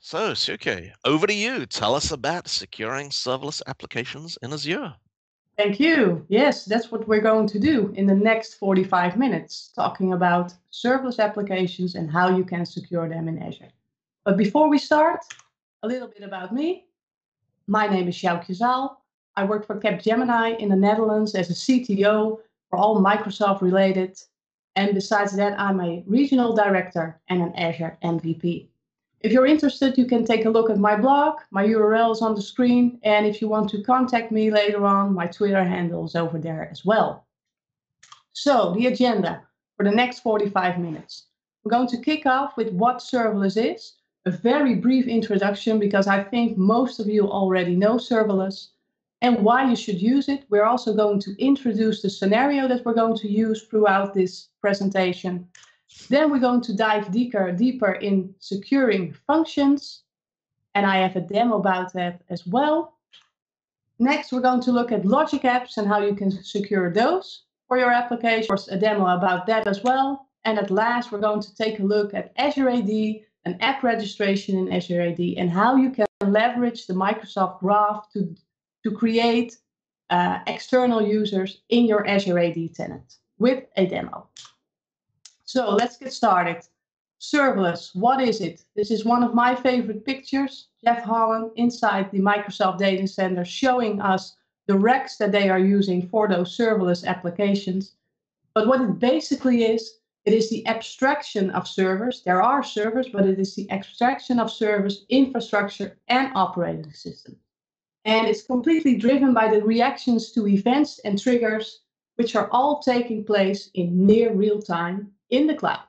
So, Suke, over to you. Tell us about securing serverless applications in Azure. Thank you. Yes, that's what we're going to do in the next 45 minutes, talking about serverless applications and how you can secure them in Azure. But before we start, a little bit about me. My name is Sjoukje Zaal. I work for Capgemini in the Netherlands as a CTO for all Microsoft related. And besides that, I'm a regional director and an Azure MVP. If you're interested, you can take a look at my blog. My URL is on the screen. And if you want to contact me later on, my Twitter handle is over there as well. So, the agenda for the next 45 minutes. We're going to kick off with what serverless is, a very brief introduction because I think most of you already know serverless and why you should use it. We're also going to introduce the scenario that we're going to use throughout this presentation. Then we're going to dive deeper in securing functions, and I have a demo about that as well. Next, we're going to look at logic apps and how you can secure those for your application. Of course, a demo about that as well. And at last, we're going to take a look at Azure AD, an app registration in Azure AD, and how you can leverage the Microsoft Graph to create external users in your Azure AD tenant with a demo. So let's get started. Serverless, what is it? This is one of my favorite pictures. Jeff Holland inside the Microsoft Data Center showing us the racks that they are using for those serverless applications. But what it basically is, it is the abstraction of servers. There are servers, but it is the abstraction of servers, infrastructure, and operating system. And it's completely driven by the reactions to events and triggers, which are all taking place in near real time in the cloud.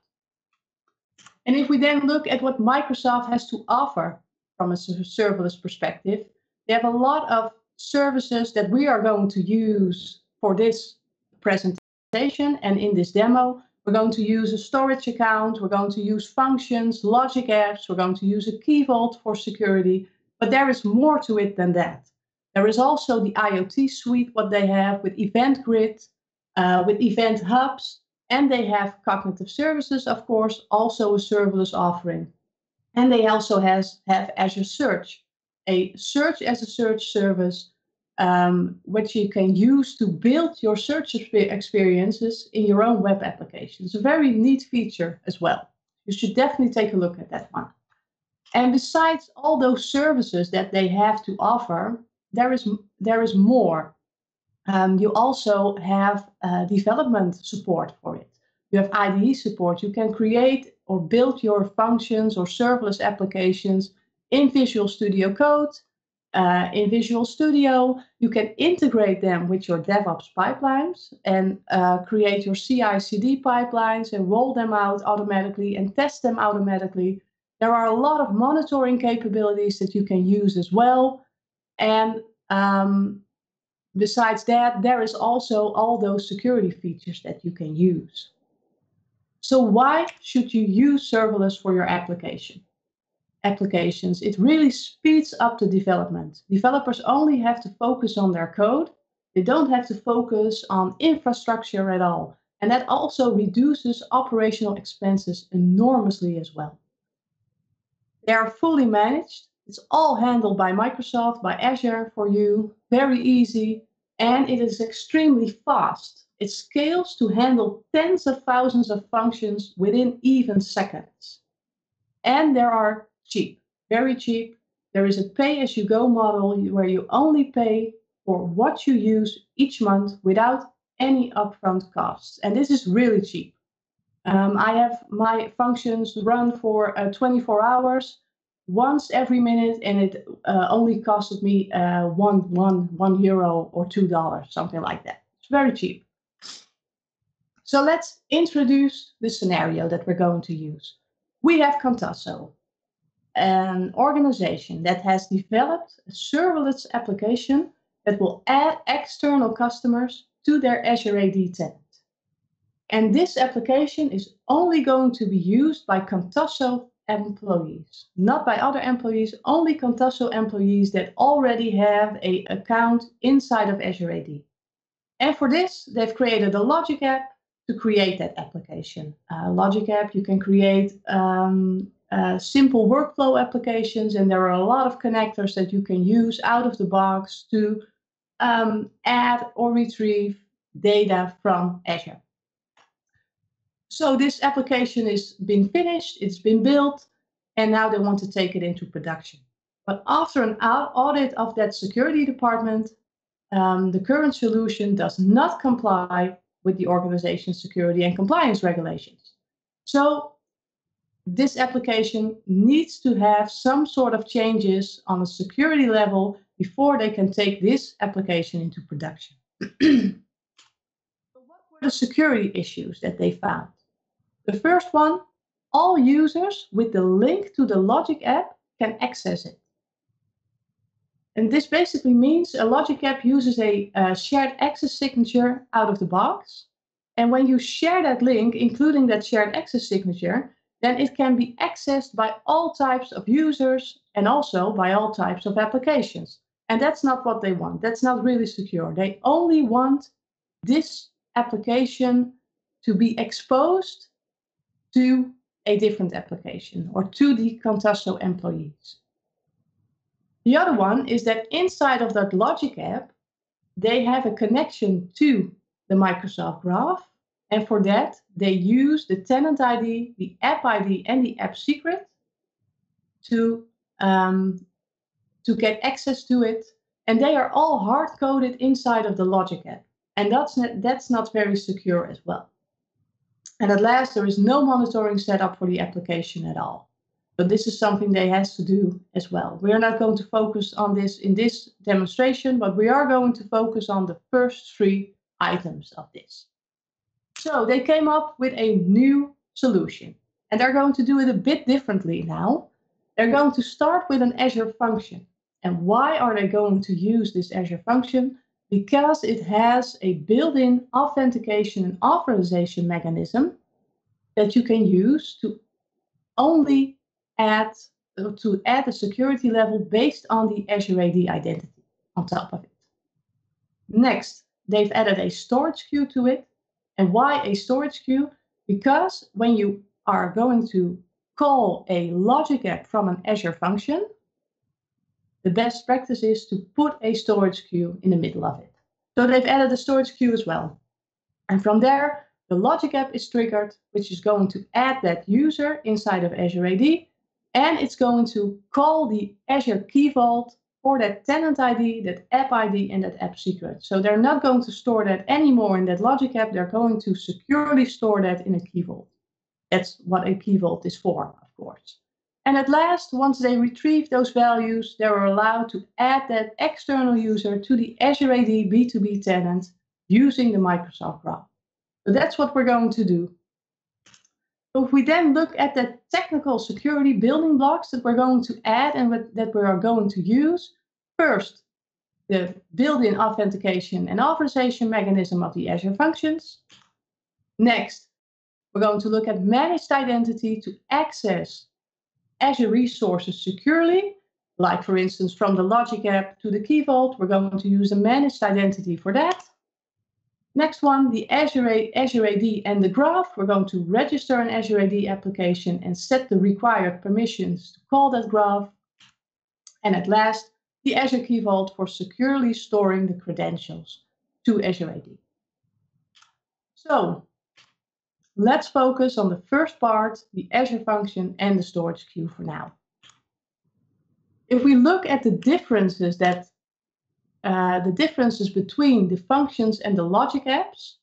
And if we then look at what Microsoft has to offer from a serverless perspective, they have a lot of services that we are going to use for this presentation and in this demo. We're going to use a storage account, we're going to use functions, logic apps, we're going to use a key vault for security, but there is more to it than that. There is also the IoT suite, what they have with Event Grid, with Event Hubs, and they have cognitive services, of course, also a serverless offering. And they also have Azure Search, a search as a search service, which you can use to build your search experiences in your own web application. It's a very neat feature as well. You should definitely take a look at that one. And besides all those services that they have to offer, there is more. You also have development support for it. You have IDE support. You can create or build your functions or serverless applications in Visual Studio Code. In Visual Studio, you can integrate them with your DevOps pipelines and create your CI/CD pipelines and roll them out automatically and test them automatically. There are a lot of monitoring capabilities that you can use as well. And besides that, there is also all those security features that you can use. So why should you use serverless for your applications? It really speeds up the development. Developers only have to focus on their code. They don't have to focus on infrastructure at all. And that also reduces operational expenses enormously as well. They are fully managed. It's all handled by Microsoft, by Azure for you, very easy, and it is extremely fast. It scales to handle tens of thousands of functions within even seconds. And they are cheap, very cheap. There is a pay-as-you-go model where you only pay for what you use each month without any upfront costs. And this is really cheap. I have my functions run for 24 hours, once every minute, and it only costed me €1 or $2, something like that. It's very cheap. So let's introduce the scenario that we're going to use. We have Contasso, an organization that has developed a serverless application that will add external customers to their Azure AD tenant. And this application is only going to be used by Contasso employees, not by other employees, only Contasso employees that already have an account inside of Azure AD. And for this, they've created a logic app to create that application. Logic app, you can create simple workflow applications, and there are a lot of connectors that you can use out of the box to add or retrieve data from Azure. So this application is been finished, it's been built, and now they want to take it into production. But after an audit of that security department, the current solution does not comply with the organization security and compliance regulations. So this application needs to have some sort of changes on a security level before they can take this application into production. So what were the security issues that they found? The first one, all users with the link to the Logic app can access it. And this basically means a Logic app uses a shared access signature out of the box. And when you share that link, including that shared access signature, then it can be accessed by all types of users and also by all types of applications. And that's not what they want. That's not really secure. They only want this application to be exposed to a different application or to the Contasso employees. The other one is that inside of that Logic app, they have a connection to the Microsoft Graph. And for that, they use the tenant ID, the app ID, and the app secret to get access to it. And they are all hard-coded inside of the Logic app. And that's not very secure as well. And at last, there is no monitoring setup for the application at all. So this is something they have to do as well. We are not going to focus on this in this demonstration, but we are going to focus on the first 3 items of this. So they came up with a new solution, and they're going to do it a bit differently now. They're going to start with an Azure function. And why are they going to use this Azure function? Because it has a built-in authentication and authorization mechanism that you can use to only add a security level based on the Azure AD identity on top of it. Next, they've added a storage queue to it. And why a storage queue? Because when you are going to call a Logic app from an Azure function, the best practice is to put a storage queue in the middle of it. So they've added a storage queue as well. And from there, the Logic app is triggered, which is going to add that user inside of Azure AD, and it's going to call the Azure Key Vault for that tenant ID, that app ID, and that app secret. So they're not going to store that anymore in that Logic app. They're going to securely store that in a Key Vault. That's what a Key Vault is for, of course. And at last, once they retrieve those values, they are allowed to add that external user to the Azure AD B2B tenant using the Microsoft Graph. So that's what we're going to do. So if we then look at the technical security building blocks that we're going to add and that we are going to use, first, the built-in authentication and authorization mechanism of the Azure functions. Next, we're going to look at managed identity to access Azure resources securely, like for instance from the Logic app to the Key Vault. We're going to use a managed identity for that. Next one, the Azure AD and the Graph. We're going to register an Azure AD application and set the required permissions to call that Graph. And at last, the Azure Key Vault for securely storing the credentials to Azure AD. So let's focus on the first part, the Azure function and the storage queue for now. If we look at the differences between the functions and the Logic apps,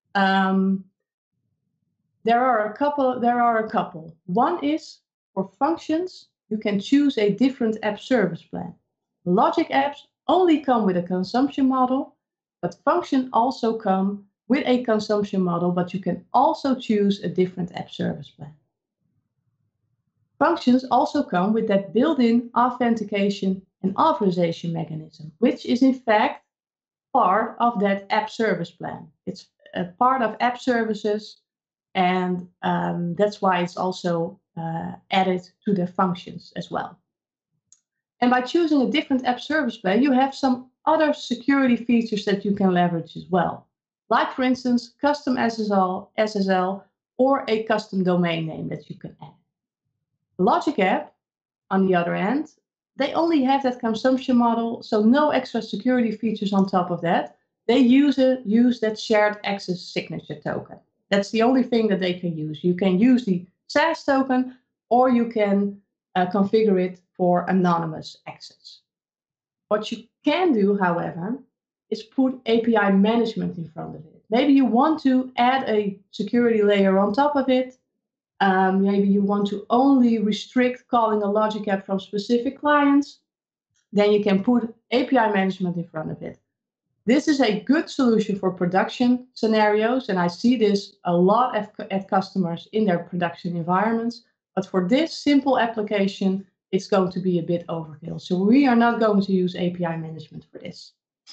there are a couple. One is for functions, you can choose a different app service plan. Logic apps only come with a consumption model, but functions also come with a consumption model, but you can also choose a different app service plan. Functions also come with that built-in authentication and authorization mechanism, which is in fact part of that app service plan. It's a part of app services, and that's why it's also added to the functions as well. And by choosing a different app service plan, you have some other security features that you can leverage as well. Like for instance, custom SSL or a custom domain name that you can add. Logic App, on the other hand, they only have that consumption model, so no extra security features on top of that. They use that shared access signature token. That's the only thing that they can use. You can use the SaaS token, or you can configure it for anonymous access. What you can do, however, is put API management in front of it. Maybe you want to add a security layer on top of it. Maybe you want to only restrict calling a Logic App from specific clients. Then you can put API management in front of it. This is a good solution for production scenarios, and I see this a lot at customers in their production environments. But for this simple application, it's going to be a bit overkill. So we are not going to use API management for this.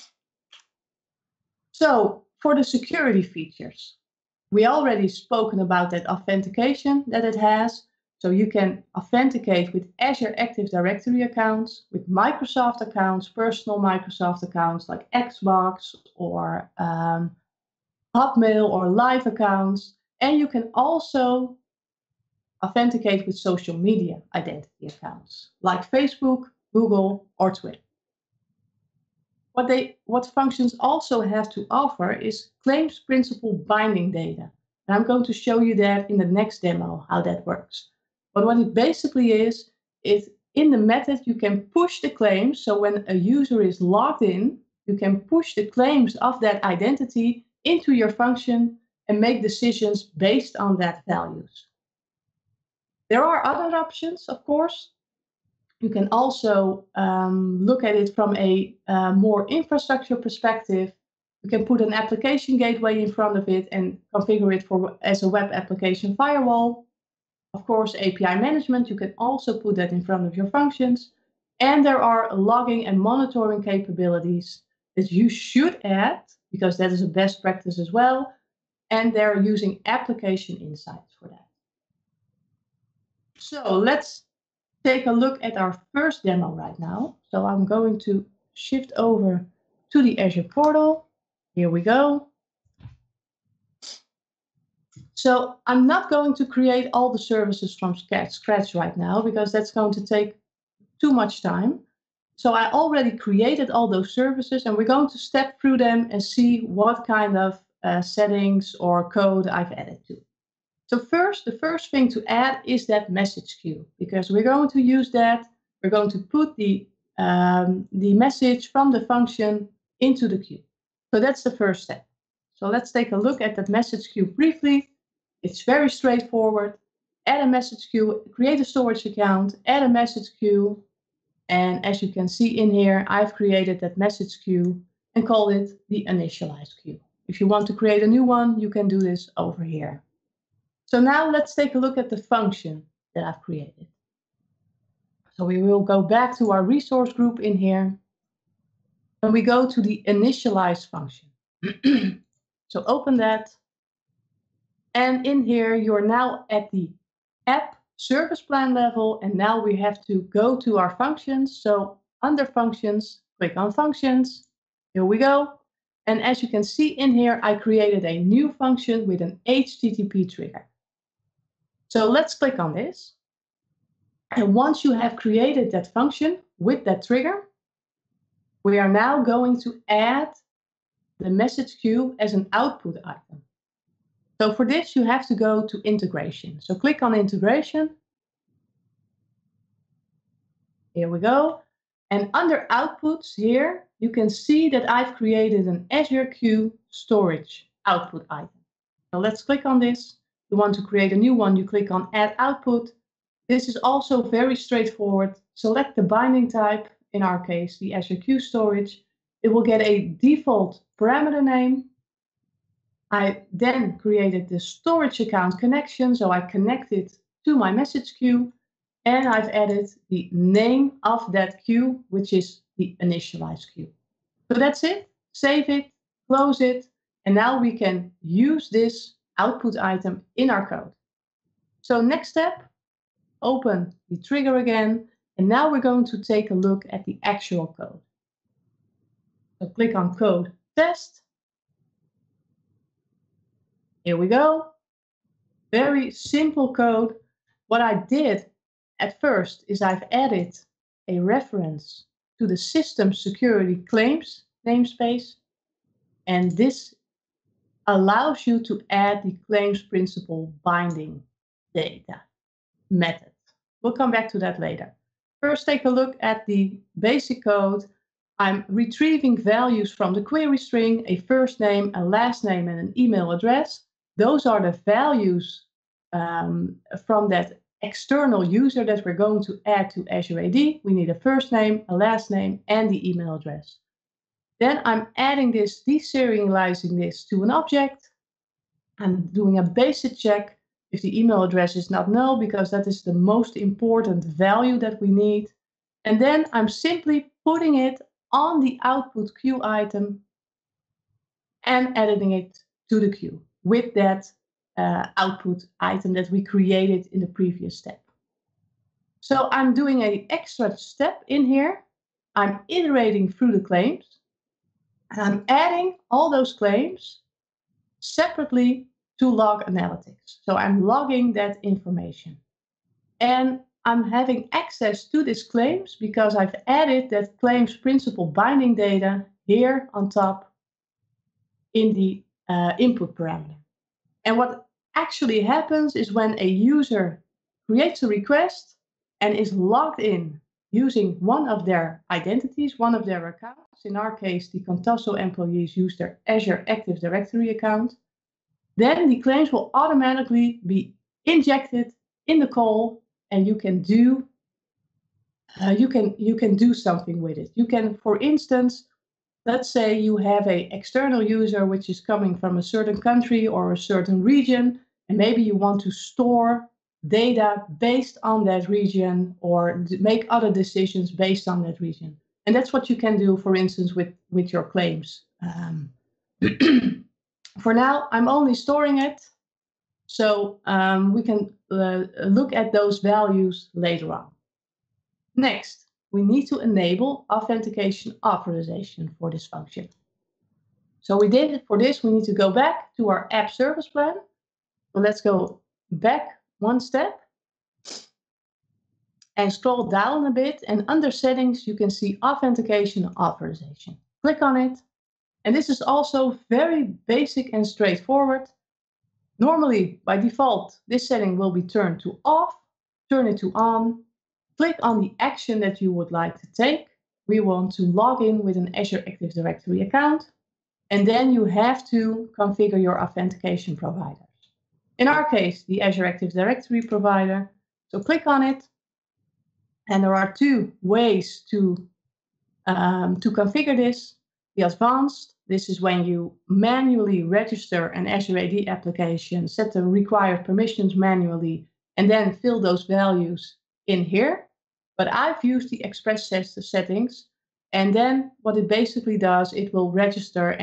So for the security features, we already spoken about that authentication that it has. So you can authenticate with Azure Active Directory accounts, with Microsoft accounts, personal Microsoft accounts like Xbox or Hotmail or Live accounts. And you can also authenticate with social media identity accounts like Facebook, Google, or Twitter. What functions also have to offer is claims principal binding data. And I'm going to show you that in the next demo, how that works. But what it basically is in the method, you can push the claims. So when a user is logged in, you can push the claims of that identity into your function and make decisions based on that values. There are other options, of course. You can also look at it from a more infrastructure perspective. You can put an application gateway in front of it and configure it as a web application firewall. Of course, API management, you can also put that in front of your functions. And there are logging and monitoring capabilities that you should add, because that is a best practice as well. And they're using application insights for that. So let's take a look at our first demo right now. So I'm going to shift over to the Azure portal. Here we go. So I'm not going to create all the services from scratch right now, because that's going to take too much time. So I already created all those services, and we're going to step through them and see what kind of settings or code I've added to. So the first thing to add is that message queue, because we're going to use that. We're going to put the message from the function into the queue. So that's the first step. So let's take a look at that message queue briefly. It's very straightforward. Add a message queue, create a storage account, add a message queue. And as you can see in here, I've created that message queue and called it the initialized queue. If you want to create a new one, you can do this over here. So now let's take a look at the function that I've created. So we will go back to our resource group in here, and we go to the initialize function. So open that. And in here, you're now at the app service plan level. And now we have to go to our functions. So under functions, click on functions. Here we go. And as you can see in here, I created a new function with an HTTP trigger. So let's click on this. And once you have created that function with that trigger, we are now going to add the message queue as an output item. So for this, you have to go to integration. So click on integration. Here we go. And under outputs here, you can see that I've created an Azure Queue storage output item. So let's click on this. You want to create a new one, you click on add output. This is also very straightforward. Select the binding type, in our case, the Azure Queue storage. It will get a default parameter name. I then created the storage account connection, so I connected to my message queue, and I've added the name of that queue, which is the initialized queue. So that's it. Save it, close it, and now we can use this output item in our code. So next step, open the trigger again, and now we're going to take a look at the actual code. So click on code test. Here we go. Very simple code. What I did at first is I've added a reference to the system security claims namespace, and this allows you to add the claims principal binding data method. We'll come back to that later. First, take a look at the basic code. I'm retrieving values from the query string, a first name, a last name, and an email address. Those are the values from that external user that we're going to add to Azure AD. We need a first name, a last name, and the email address. Then I'm adding this, deserializing this to an object. I'm doing a basic check if the email address is not null, because that is the most important value that we need. And then I'm simply putting it on the output queue item and editing it to the queue with that output item that we created in the previous step. So I'm doing an extra step in here. I'm iterating through the claims, and I'm adding all those claims separately to log analytics. So I'm logging that information. And I'm having access to these claims because I've added that claims principal binding data here on top in the input parameter. And what actually happens is when a user creates a request and is logged in using one of their identities, one of their accounts, in our case, the Contasso employees use their Azure Active Directory account, then the claims will automatically be injected in the call, and you can do something with it. You can, for instance, let's say you have an external user which is coming from a certain country or a certain region, and maybe you want to store data based on that region or make other decisions based on that region. And that's what you can do, for instance, with your claims. For now, I'm only storing it, so we can look at those values later on. Next, we need to enable authentication authorization for this function. So we did it for this. We need to go back to our app service plan. So let's go back one step and scroll down a bit. And under settings, you can see authentication authorization. Click on it. And this is also very basic and straightforward. Normally, by default, this setting will be turned to off. Turn it to on. Click on the action that you would like to take. We want to log in with an Azure Active Directory account. And then you have to configure your authentication providers. In our case, the Azure Active Directory provider. So click on it. And there are two ways to configure this. The advanced, this is when you manually register an Azure AD application, set the required permissions manually, and then fill those values in here. But I've used the express settings, and then what it basically does, it will register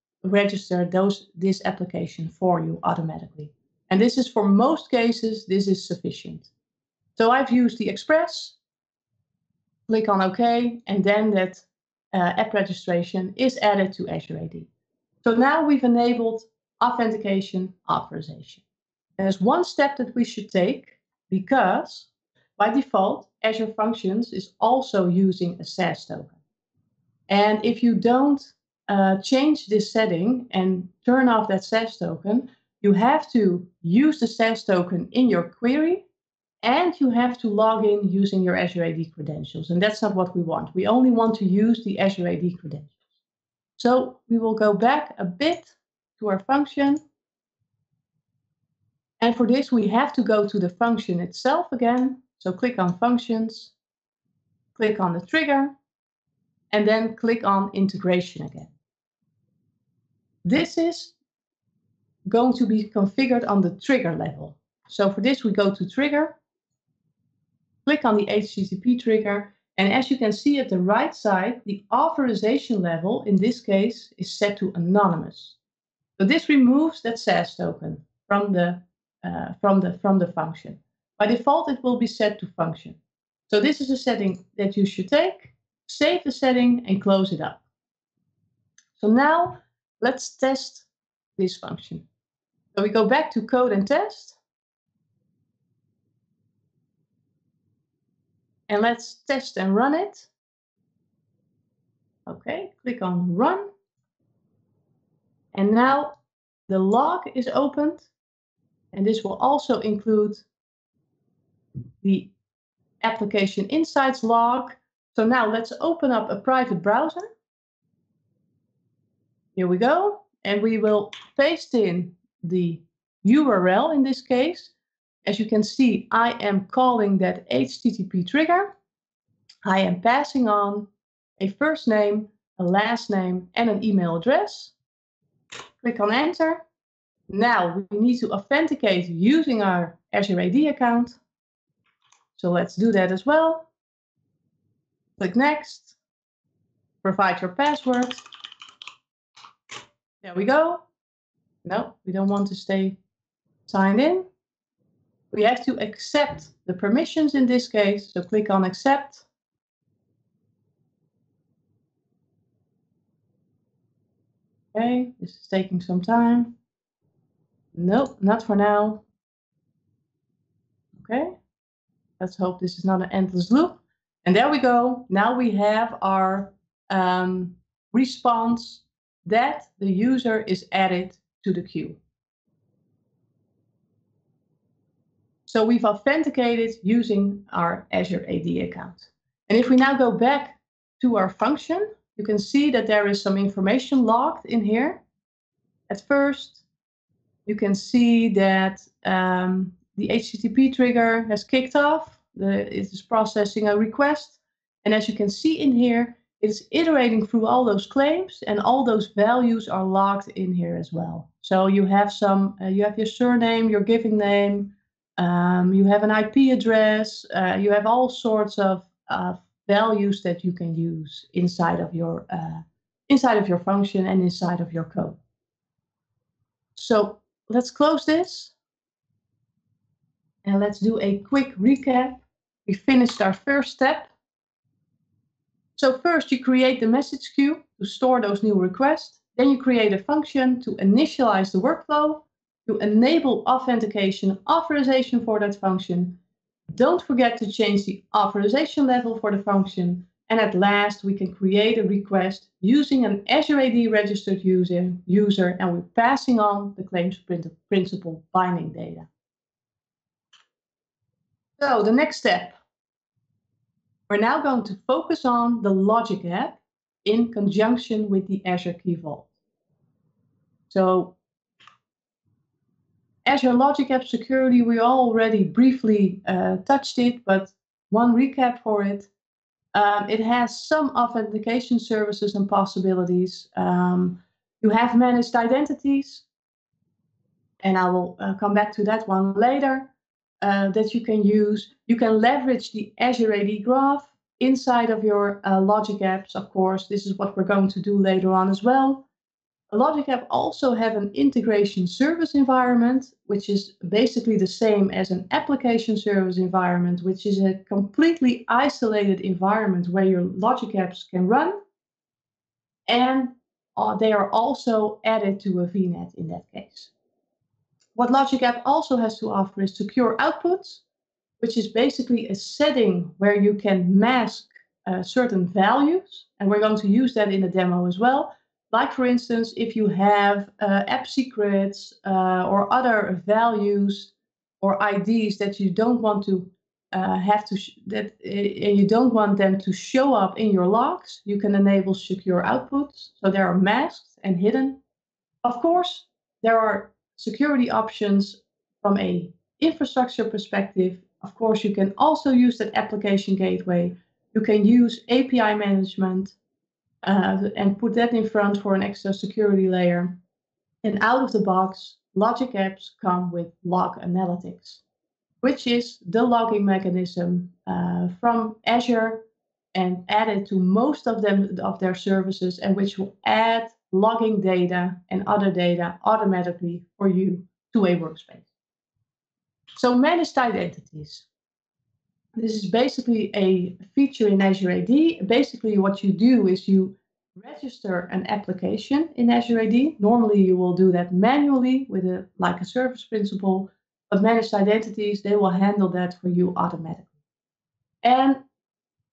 this application for you automatically. And this is, for most cases, this is sufficient. So I've used the express, click on OK, and then that app registration is added to Azure AD. So now we've enabled authentication authorization. There's one step that we should take, because by default, Azure Functions is also using a SaaS token. And if you don't change this setting and turn off that SaaS token, you have to use the SaaS token in your query, and you have to log in using your Azure AD credentials. And that's not what we want. We only want to use the Azure AD credentials. So we will go back a bit to our function. And for this, we have to go to the function itself again. So click on Functions, click on the trigger, and then click on Integration again. This is going to be configured on the trigger level. So for this, we go to Trigger, click on the HTTP trigger, and as you can see at the right side, the authorization level in this case is set to anonymous. So this removes that SaaS token from the function. By default, it will be set to function. So this is a setting that you should take, save the setting, and close it up. So now let's test this function. So we go back to code and test. And let's test and run it. Okay, click on Run. And now the log is opened. And this will also include the Application Insights log. So now let's open up a private browser. Here we go. And we will paste in the URL in this case. As you can see, I am calling that HTTP trigger. I am passing on a first name, a last name, and an email address. Click on Enter. Now we need to authenticate using our Azure AD account. So let's do that as well. Click Next. Provide your password. There we go. No, we don't want to stay signed in. We have to accept the permissions in this case. So click on Accept. Okay, this is taking some time. Nope, not for now. Okay, let's hope this is not an endless loop. And there we go. Now we have our response that the user is added to the queue. So we've authenticated using our Azure AD account. And if we now go back to our function, you can see that there is some information logged in here. At first, you can see that the HTTP trigger has kicked off. It is processing a request. And as you can see in here, it is iterating through all those claims, and all those values are logged in here as well. So you have you have your surname, your giving name, you have an IP address, you have all sorts of values that you can use inside of your function and inside of your code. So let's close this. And let's do a quick recap. We finished our first step. So first you create the message queue to store those new requests. Then you create a function to initialize the workflow, to enable authentication authorization for that function. Don't forget to change the authorization level for the function. And at last, we can create a request using an Azure AD registered user, and we're passing on the claims principal binding data. So the next step, we're now going to focus on the Logic App in conjunction with the Azure Key Vault. So Azure Logic App Security, we already briefly touched it, but one recap for it. It has some authentication services and possibilities. You have managed identities, and I will come back to that one later, that you can use. You can leverage the Azure AD Graph inside of your Logic apps, of course. This is what we're going to do later on as well. Logic App also have an integration service environment, which is basically the same as an application service environment, which is a completely isolated environment where your Logic apps can run. And they are also added to a VNet in that case. What Logic App also has to offer is secure outputs, which is basically a setting where you can mask certain values. And we're going to use that in the demo as well. Like, for instance, if you have app secrets or other values or IDs that you don't want to you don't want them to show up in your logs, you can enable secure outputs. So they are masked and hidden. Of course, there are security options from a infrastructure perspective. Of course, you can also use that application gateway. You can use API management. And put that in front for an extra security layer. And out of the box, Logic apps come with Log Analytics, which is the logging mechanism from Azure and added to most of their services, and which will add logging data and other data automatically for you to a workspace. So managed identities. This is basically a feature in Azure AD. Basically, what you do is you register an application in Azure AD. Normally, you will do that manually with like a service principal, but managed identities, they will handle that for you automatically. And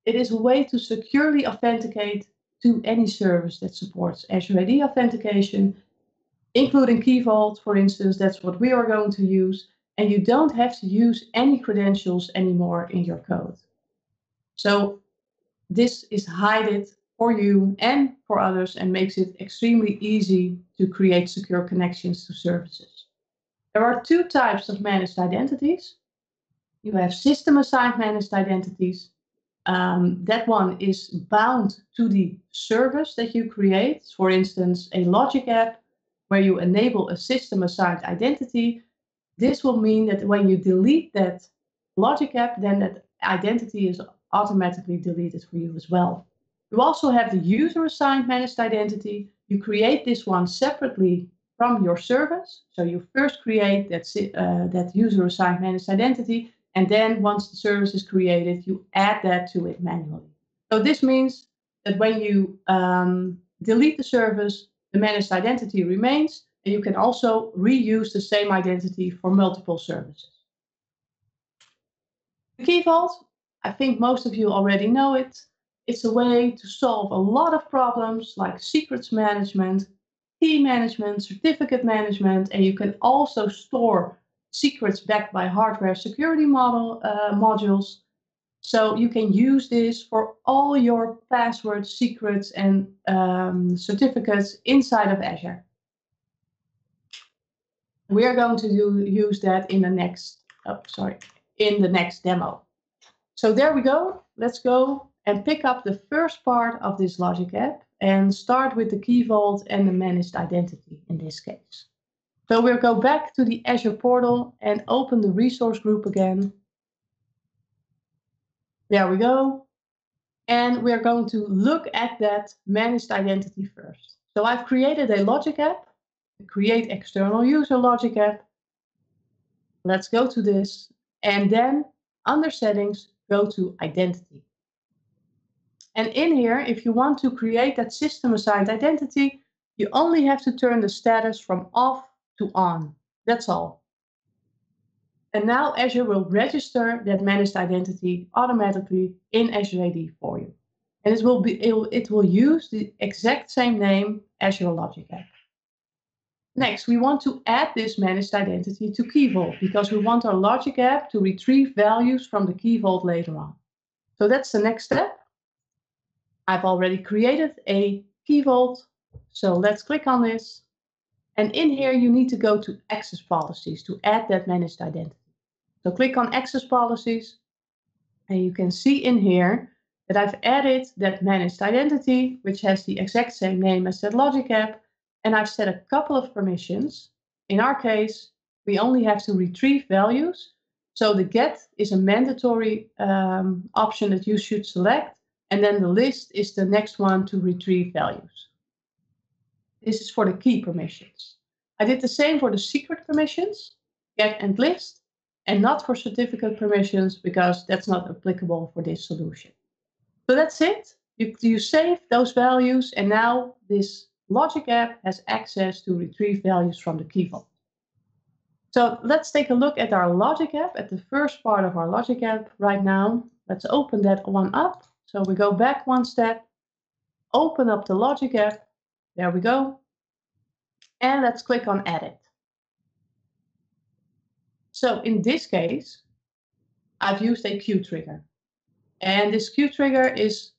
it is a way to securely authenticate to any service that supports Azure AD authentication, including Key Vault, for instance. That's what we are going to use. And you don't have to use any credentials anymore in your code. So this is hidden for you and for others and makes it extremely easy to create secure connections to services. There are two types of managed identities. You have system-assigned managed identities. That one is bound to the service that you create. For instance, a logic app where you enable a system-assigned identity. This will mean that when you delete that logic app, then that identity is automatically deleted for you as well. You also have the user-assigned managed identity. You create this one separately from your service. So you first create that user-assigned managed identity, and then once the service is created, you add that to it manually. So this means that when you delete the service, the managed identity remains, and you can also reuse the same identity for multiple services. The Key Vault, I think most of you already know it. It's a way to solve a lot of problems like secrets management, key management, certificate management, and you can also store secrets backed by hardware security modules. So you can use this for all your passwords, secrets, and certificates inside of Azure. We are going to use that in the next, in the next demo. So there we go. Let's go and pick up the first part of this logic app and start with the Key Vault and the managed identity in this case. So we'll go back to the Azure portal and open the resource group again. There we go. And we're going to look at that managed identity first. So I've created a logic app, create external user logic app. Let's go to this. And then under settings, go to identity. And in here, if you want to create that system-assigned identity, you only have to turn the status from off to on. That's all. And now Azure will register that managed identity automatically in Azure AD for you. And it will use the exact same name as your logic app. Next, we want to add this managed identity to Key Vault because we want our logic app to retrieve values from the Key Vault later on. So that's the next step. I've already created a Key Vault. So let's click on this. And in here, you need to go to access policies to add that managed identity. So click on access policies. And you can see in here that I've added that managed identity, which has the exact same name as that logic app. And I've set a couple of permissions. In our case, we only have to retrieve values. So the get is a mandatory option that you should select. And then the list is the next one to retrieve values. This is for the key permissions. I did the same for the secret permissions, get and list, and not for certificate permissions because that's not applicable for this solution. So that's it. You save those values, and now this logic app has access to retrieve values from the Key Vault. So let's take a look at our logic app, at the first part of our logic app right now. Let's open that one up. So we go back one step, open up the logic app. There we go. And let's click on Edit. So in this case, I've used a queue trigger. And this queue trigger is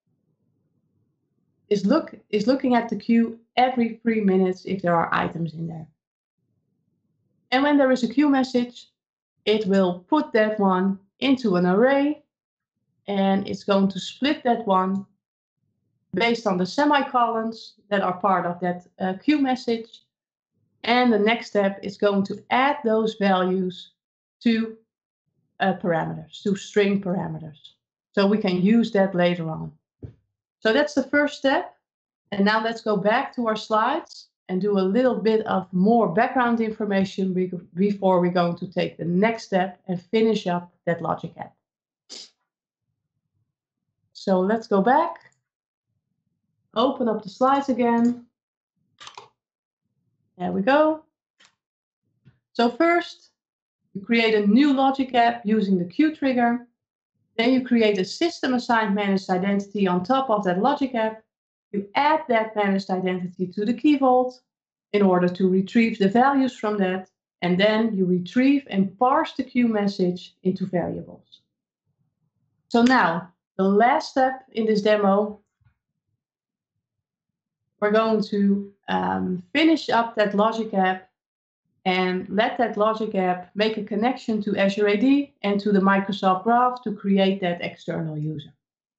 looking at the queue every 3 minutes if there are items in there. And when there is a queue message, it will put that one into an array, and it's going to split that one based on the semicolons that are part of that queue message. And the next step is going to add those values to parameters, to string parameters. So we can use that later on. So that's the first step. And now let's go back to our slides and do a little bit of more background information before we're going to take the next step and finish up that logic app. So let's go back, open up the slides again. There we go. So first, we create a new logic app using the queue trigger. Then you create a system-assigned managed identity on top of that logic app. You add that managed identity to the Key Vault in order to retrieve the values from that, and then you retrieve and parse the queue message into variables. So now, the last step in this demo, we're going to finish up that logic app and let that logic app make a connection to Azure AD and to the Microsoft Graph to create that external user.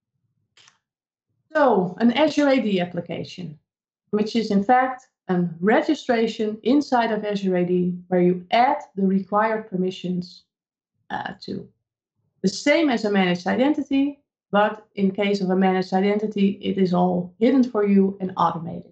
So, an Azure AD application, which is in fact a registration inside of Azure AD where you add the required permissions to. The same as a managed identity, but in case of a managed identity, it is all hidden for you and automated.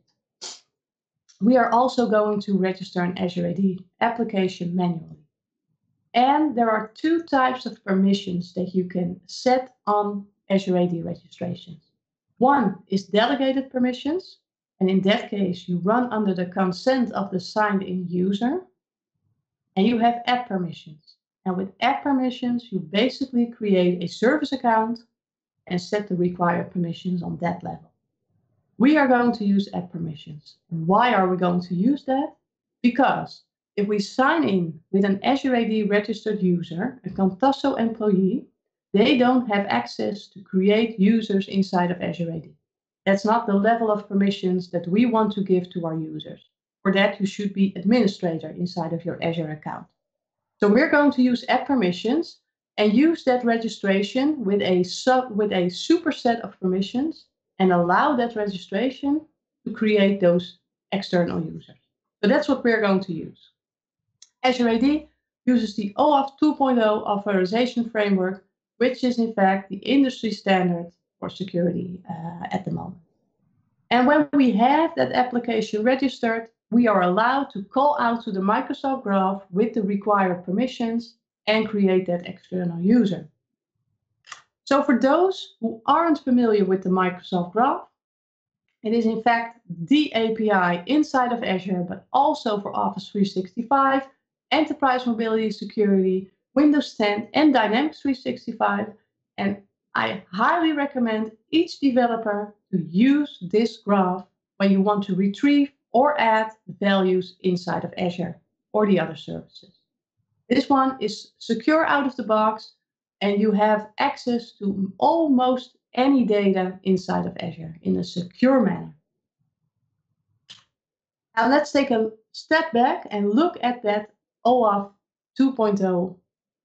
We are also going to register an Azure AD application manually. And there are two types of permissions that you can set on Azure AD registrations. One is delegated permissions, and in that case, you run under the consent of the signed-in user. And you have app permissions. And with app permissions, you basically create a service account and set the required permissions on that level. We are going to use app permissions. And why are we going to use that? Because if we sign in with an Azure AD registered user, a Contasso employee, they don't have access to create users inside of Azure AD. That's not the level of permissions that we want to give to our users. For that, you should be administrator inside of your Azure account. So we're going to use app permissions and use that registration with a superset of permissions and allow that registration to create those external users. So that's what we're going to use. Azure AD uses the OAuth 2.0 authorization framework, which is in fact the industry standard for security at the moment. And when we have that application registered, we are allowed to call out to the Microsoft Graph with the required permissions and create that external user. So for those who aren't familiar with the Microsoft Graph, it is in fact the API inside of Azure, but also for Office 365, Enterprise Mobility Security, Windows 10, and Dynamics 365. And I highly recommend each developer to use this graph when you want to retrieve or add values inside of Azure or the other services. This one is secure out of the box, and you have access to almost any data inside of Azure in a secure manner. Now let's take a step back and look at that OAuth 2.0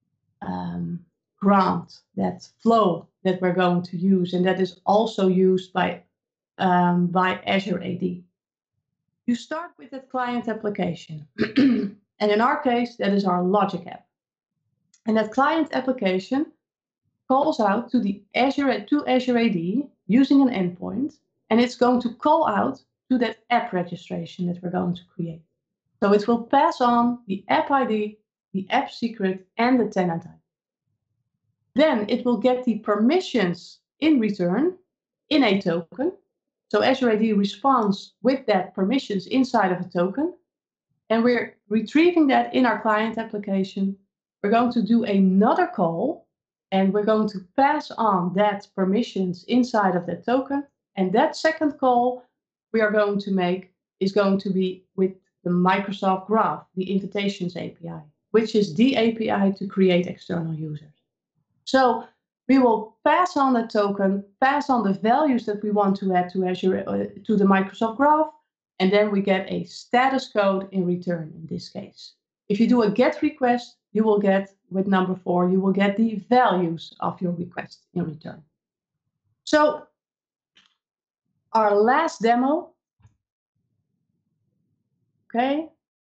grant, that flow that we're going to use, and that is also used by Azure AD. You start with that client application, and in our case, that is our logic app. And that client application calls out to Azure AD using an endpoint, and it's going to call out to that app registration that we're going to create. So it will pass on the app ID, the app secret, and the tenant ID. Then it will get the permissions in return in a token. So Azure AD responds with that permissions inside of a token, and we're retrieving that in our client application. We're going to do another call, and we're going to pass on that permissions inside of that token. And that second call we are going to make is going to be with the Microsoft Graph, the Invitations API, which is the API to create external users. So we will pass on the token, pass on the values that we want to add to Azure, to the Microsoft Graph, and then we get a status code in return in this case. If you do a GET request, you will get, with number 4, you will get the values of your request in return. So our last demo, okay.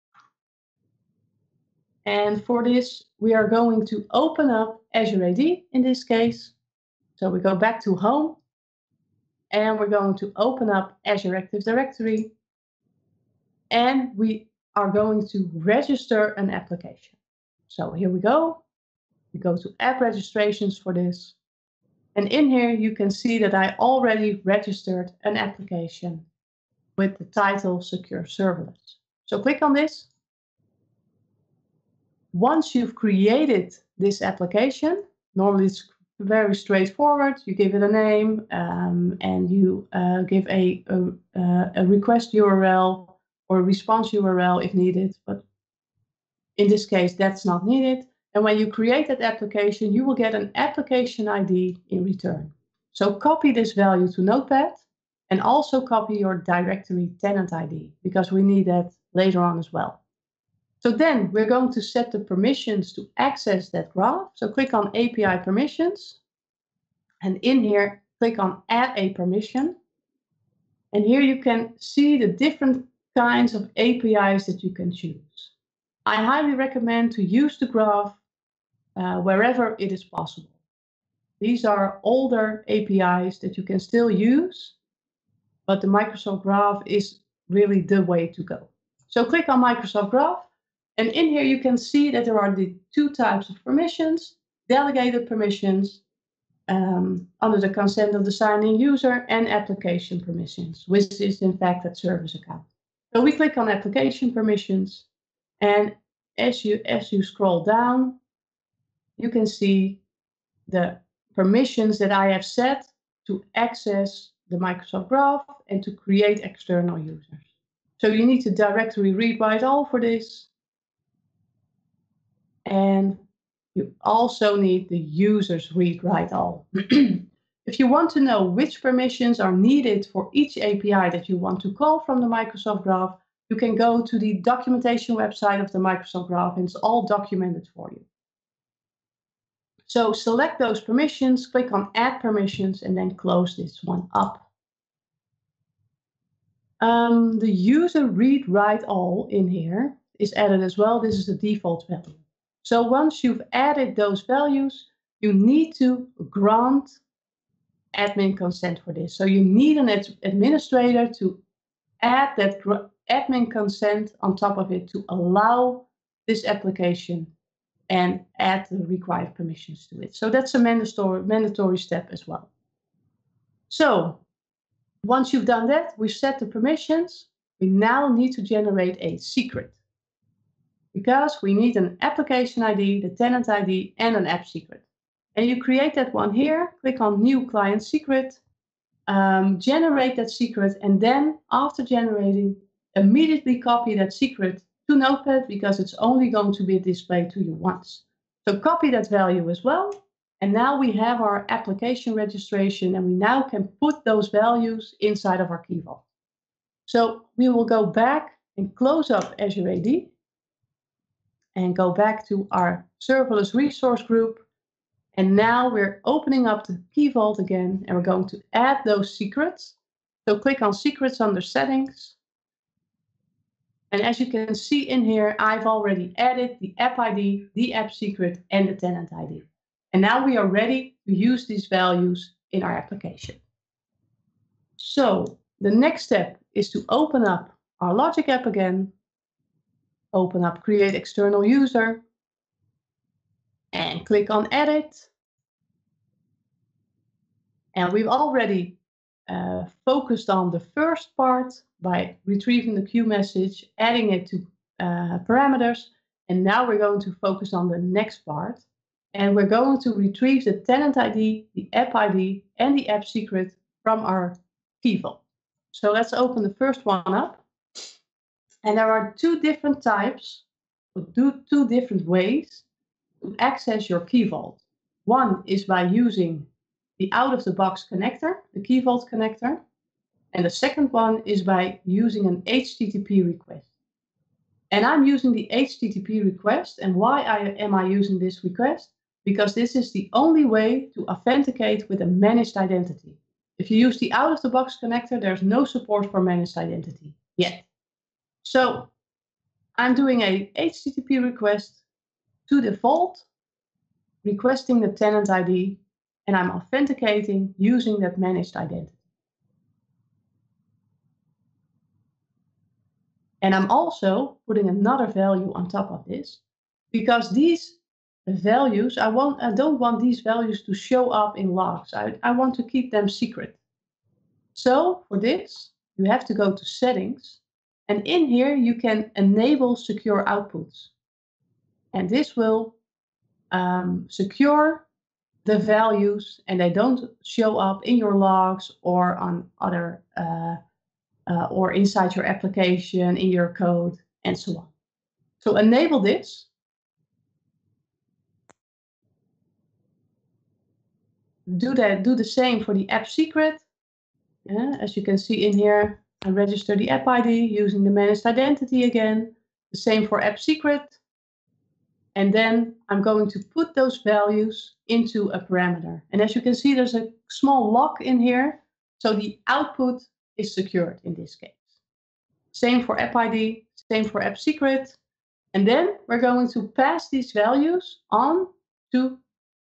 And for this, we are going to open up Azure AD in this case. So we go back to Home, and we're going to open up Azure Active Directory, and we are going to register an application. So here we go. We go to App Registrations for this. And in here, you can see that I already registered an application with the title Secure Serverless. So click on this. Once you've created this application, normally it's very straightforward. You give it a name and you give a request URL or a response URL if needed. But in this case, that's not needed. And when you create that application, you will get an application ID in return. So copy this value to Notepad and also copy your directory tenant ID because we need that later on as well. So then we're going to set the permissions to access that graph. So click on API permissions. And in here, click on add a permission. And here you can see the different kinds of APIs that you can choose. I highly recommend to use the graph wherever it is possible. These are older APIs that you can still use, but the Microsoft Graph is really the way to go. So click on Microsoft Graph, and in here you can see that there are the two types of permissions, delegated permissions under the consent of the signing user and application permissions, which is in fact that service account. So we click on application permissions, and as you scroll down, you can see the permissions that I have set to access the Microsoft Graph and to create external users. So you need to directory read write all for this. And you also need the users read write all. If you want to know which permissions are needed for each API that you want to call from the Microsoft Graph, you can go to the documentation website of the Microsoft Graph, and it's all documented for you. So select those permissions, click on Add Permissions, and then close this one up. The user read write all in here is added as well. This is the default value. So once you've added those values, you need to grant admin consent for this. So you need an administrator to add that admin consent on top of it to allow this application and add the required permissions to it. So that's a mandatory step as well. So once you've done that, we've set the permissions. We now need to generate a secret because we need an application ID, the tenant ID, and an app secret. And you create that one here, click on New Client Secret, generate that secret, and then after generating, immediately copy that secret to Notepad because it's only going to be displayed to you once. So copy that value as well. And now we have our application registration and we now can put those values inside of our Key Vault. So we will go back and close up Azure AD and go back to our serverless resource group. And now we're opening up the Key Vault again and we're going to add those secrets. So click on Secrets under Settings. And as you can see in here, I've already added the app ID, the app secret, and the tenant ID. And now we are ready to use these values in our application. So the next step is to open up our Logic app again, open up Create External User, and click on Edit. And we've already focused on the first part by retrieving the queue message, adding it to parameters. And now we're going to focus on the next part. And we're going to retrieve the tenant ID, the app ID, and the app secret from our Key Vault. So let's open the first one up. And there are two different types, or two different ways to access your Key Vault. One is by using the out-of-the-box connector, the Key Vault connector. And the second one is by using an HTTP request. And I'm using the HTTP request. And why am I using this request? Because this is the only way to authenticate with a managed identity. If you use the out-of-the-box connector, there's no support for managed identity yet. So I'm doing a HTTP request to the vault, requesting the tenant ID, and I'm authenticating using that managed identity. And I'm also putting another value on top of this because these values, I don't want these values to show up in logs. I want to keep them secret. So for this, you have to go to Settings. And in here, you can enable secure outputs. And this will secure the values and they don't show up in your logs or on other or inside your application, in your code, and so on. So enable this. Do the same for the app secret. As you can see in here, I register the app ID using the managed identity again. The same for app secret. And then I'm going to put those values into a parameter. And as you can see, there's a small lock in here. So the output is secured in this case. Same for app ID, same for app secret. And then we're going to pass these values on to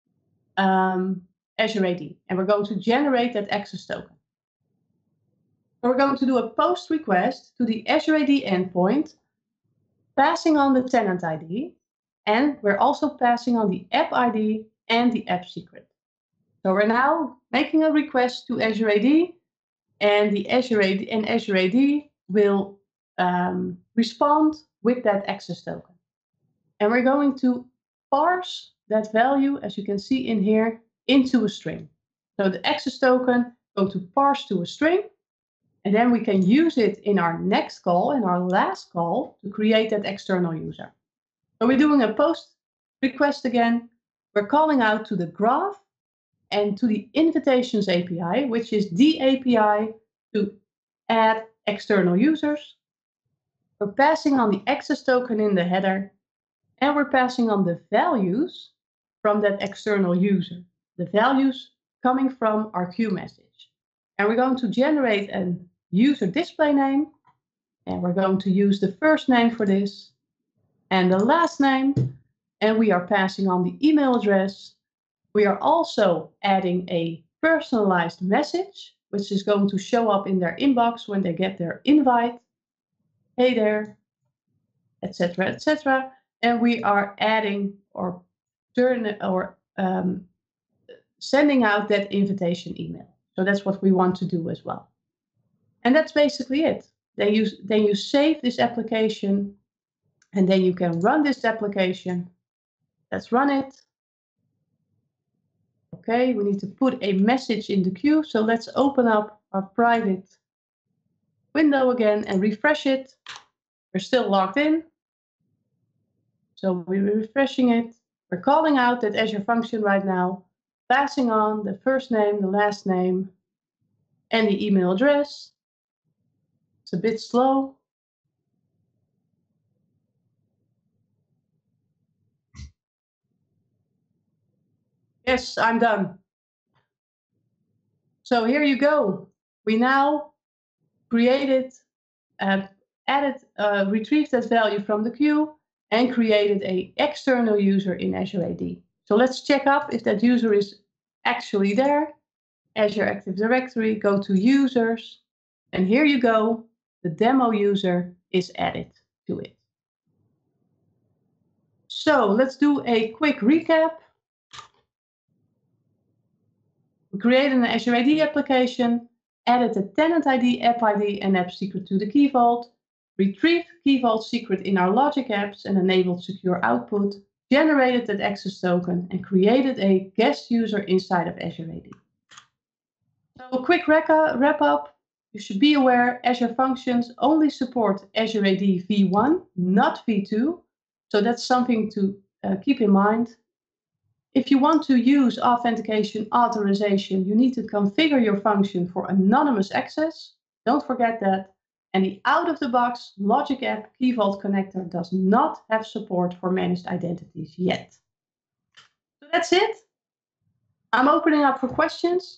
Azure AD. And we're going to generate that access token. So we're going to do a post request to the Azure AD endpoint, passing on the tenant ID. And we're also passing on the app ID and the app secret. So we're now making a request to Azure AD, and the Azure AD will respond with that access token. And we're going to parse that value, as you can see in here, into a string. So the access token going to parse to a string, and then we can use it in our next call, in our last call, to create that external user. So we're doing a post request again. We're calling out to the graph and to the invitations API, which is the API to add external users. We're passing on the access token in the header, and we're passing on the values from that external user, the values coming from our queue message. And we're going to generate a user display name, and we're going to use the first name for this and the last name, and we are passing on the email address. We are also adding a personalized message, which is going to show up in their inbox when they get their invite. Hey there, etc., etc. And we are adding or sending out that invitation email. So that's what we want to do as well. And that's basically it. Then you save this application, and then you can run this application. Let's run it. Okay, we need to put a message in the queue. So let's open up our private window again and refresh it. We're still logged in. So we're refreshing it. We're calling out that Azure function right now, passing on the first name, the last name, and the email address. It's a bit slow. Yes, I'm done. So here you go. We now created, retrieved that value from the queue and created an external user in Azure AD. So let's check up if that user is actually there. Azure Active Directory, go to users, and here you go. The demo user is added to it. So let's do a quick recap. We created an Azure AD application, added the tenant ID, app ID, and app secret to the Key Vault, retrieved Key Vault secret in our logic apps and enabled secure output, generated that access token, and created a guest user inside of Azure AD. So a quick wrap up. You should be aware Azure Functions only support Azure AD v1, not v2. So that's something to keep in mind. If you want to use authentication authorization, you need to configure your function for anonymous access. Don't forget that. And the out-of-the-box Logic App Key Vault connector does not have support for managed identities yet. So that's it. I'm opening up for questions.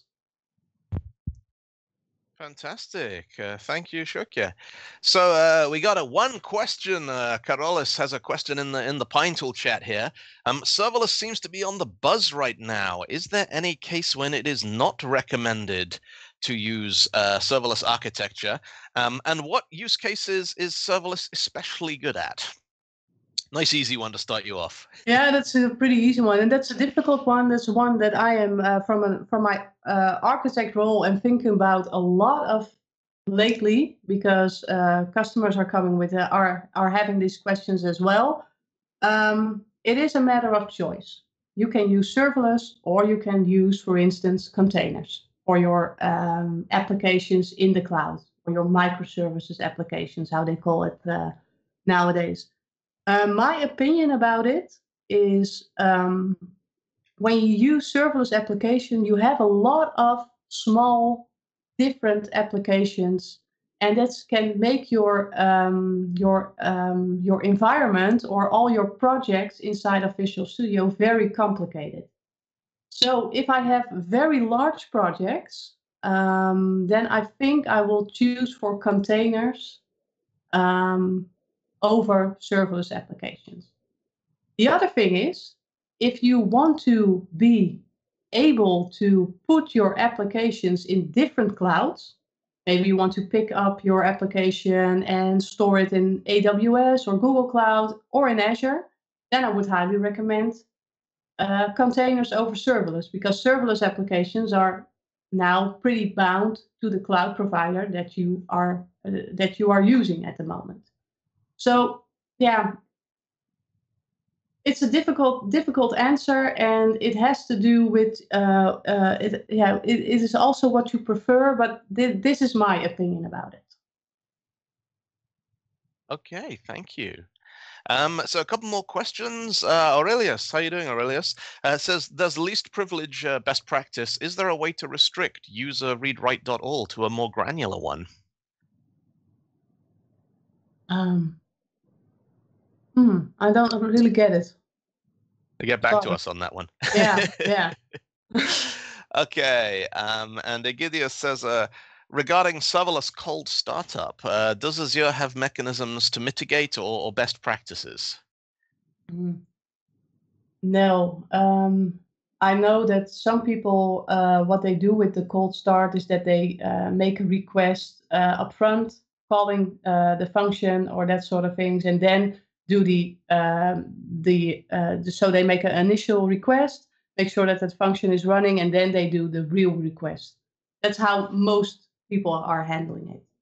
Fantastic. Thank you, Sjoeke. So we got one question. Carolus has a question in the PineTool chat here. Serverless seems to be on the buzz right now. Is there any case when it is not recommended to use serverless architecture? And what use cases is serverless especially good at? Nice, easy one to start you off. Yeah, that's a pretty easy one, and that's a difficult one. That's one that I am from my architect role and thinking about a lot of lately, because customers are coming with are having these questions as well. It is a matter of choice. you can use serverless, or you can use, for instance, containers for your applications in the cloud, or your microservices applications, how they call it nowadays. My opinion about it is when you use serverless application, you have a lot of small, different applications, and that can make your environment or all your projects inside of Visual Studio very complicated. So if I have very large projects, then I think I will choose for containers over serverless applications. The other thing is, if you want to be able to put your applications in different clouds, maybe you want to pick up your application and store it in AWS or Google Cloud or in Azure, then I would highly recommend containers over serverless, because serverless applications are now pretty bound to the cloud provider that you are using at the moment. So yeah, it's a difficult answer, and it has to do with it is also what you prefer, but this is my opinion about it. Okay, thank you. So a couple more questions. Aurelius, how are you doing, Aurelius? Says, does least privilege best practice? Is there a way to restrict user read-write.all to a more granular one? I don't really get it. Get back to us on that one. Yeah. Okay. And Egidius says, regarding serverless cold startup, does Azure have mechanisms to mitigate or best practices? No. I know that some people, what they do with the cold start is that they make a request upfront, calling the function or that sort of things, and then do so they make an initial request, make sure that that function is running, and then they do the real request. That's how most people are handling it.